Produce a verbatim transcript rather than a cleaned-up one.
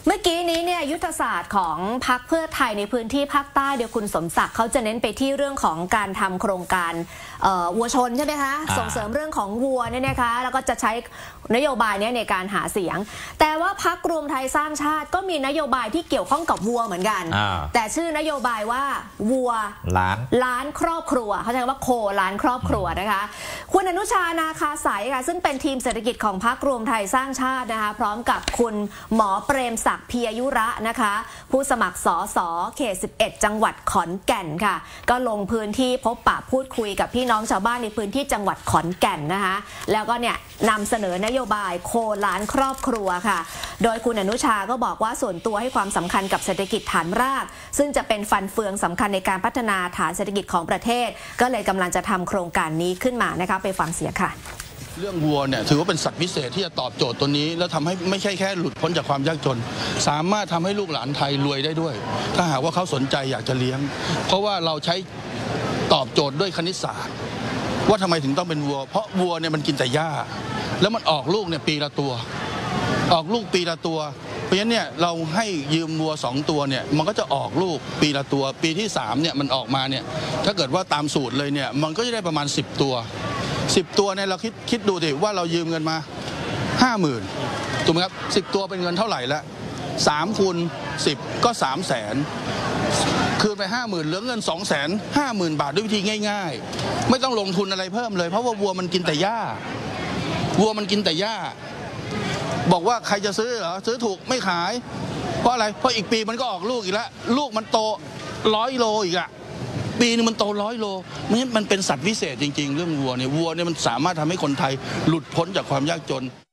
เมื่อกี้นี้เนี่ยยุทธศาสตร์ของพรรคเพื่อไทยในพื้นที่ภาคใต้เดี๋ยวคุณสมศักดิ์เขาจะเน้นไปที่เรื่องของการทำโครงการวัวชนใช่ไหมคะส่งเสริมเรื่องของวัวเนี่ยนะคะแล้วก็จะใช้นโยบายนี้ในการหาเสียงแต่ว่าพรรครวมไทยสร้างชาติก็มีนโยบายที่เกี่ยวข้องกับวัวเหมือนกันแต่ชื่อนโยบายว่าวัวล้านล้านครอบครัวเขาใช้คำว่าโคล้านครอบครัวนะคะคุณอนุชานาคาสายค่ะซึ่งเป็นทีมเศรษฐกิจของพรรครวมไทยสร้างชาตินะคะพร้อมกับคุณหมอเปรมศักดิ์เพียยุระนะคะผู้สมัครสสเขตสิบเอ็ดจังหวัดขอนแก่นค่ะก็ลงพื้นที่พบปะพูดคุยกับพี่น้องชาวบ้านในพื้นที่จังหวัดขอนแก่นนะคะแล้วก็เนี่ยนำเสนอนโยบายโคล้านครอบครัวค่ะโดยคุณอนุชาก็บอกว่าส่วนตัวให้ความสำคัญกับเศรษฐกิจฐานรากซึ่งจะเป็นฟันเฟืองสำคัญในการพัฒนาฐานเศรษฐกิจของประเทศก็เลยกำลังจะทำโครงการนี้ขึ้นมานะคะไปฟังเสียงค่ะเรื่องวัวเนี่ยถือว่าเป็นสัตว์พิเศษที่จะตอบโจทย์ตัวนี้แล้วทำให้ไม่ใช่แค่หลุดพ้นจากความยากจนสามารถทำให้ลูกหลานไทยรวยได้ด้วยถ้าหากว่าเขาสนใจอยากจะเลี้ยงเพราะว่าเราใช้ตอบโจทย์ด้วยคณิตศาสตร์ว่าทำไมถึงต้องเป็นวัวเพราะวัวเนี่ยมันกินแต่หญ้าแล้วมันออกลูกเนี่ยปีละตัวออกลูกปีละตัวเพราะฉะนั้นเนี่ยเราให้ยืมวัวสองตัวเนี่ยมันก็จะออกลูกปีละตัวปีที่สามเนี่ยมันออกมาเนี่ยถ้าเกิดว่าตามสูตรเลยเนี่ยมันก็จะได้ประมาณสิบตัวสิบตัวเนี่ยเราคิดคิดดูดิว่าเรายืมเงินมาห้าหมื่นถูกไหมครับสิบตัวเป็นเงินเท่าไหร่ละสามคูณสิบก็สามแสนคืนไปห้าหมื่นเหลือเงินสองแสนห้าหมื่นบาทด้วยวิธีง่ายๆไม่ต้องลงทุนอะไรเพิ่มเลยเพราะว่าวัวมันกินแต่หญ้าวัวมันกินแต่หญ้าบอกว่าใครจะซื้อเหรอซื้อถูกไม่ขายเพราะอะไรเพราะอีกปีมันก็ออกลูกอีกแล้วลูกมันโตร้อยโลอีกอะปีนึงมันโตร้อยโลมันเป็นสัตว์วิเศษจริงๆเรื่องวัวเนี่ยวัวเนี่ยมันสามารถทำให้คนไทยหลุดพ้นจากความยากจน